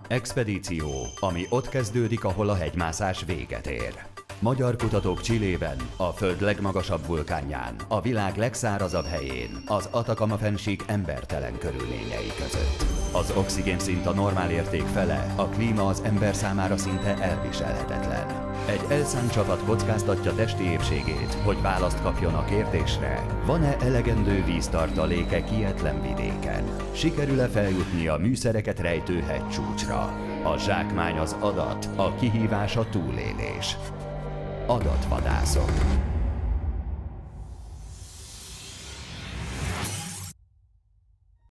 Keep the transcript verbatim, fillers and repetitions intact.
Expedíció, ami ott kezdődik, ahol a hegymászás véget ér. Magyar kutatók Chilében, a Föld legmagasabb vulkánján, a világ legszárazabb helyén, az Atacama-fennsík embertelen körülményei között. Az oxigénszint a normál érték fele, a klíma az ember számára szinte elviselhetetlen. Egy elszánt csapat kockáztatja testi épségét, hogy választ kapjon a kérdésre, van-e elegendő víztartalék e kietlen vidéken? Sikerül-e feljutni a műszereket rejtő hegycsúcsra? A zsákmány az adat, a kihívás a túlélés. Adatvadászok.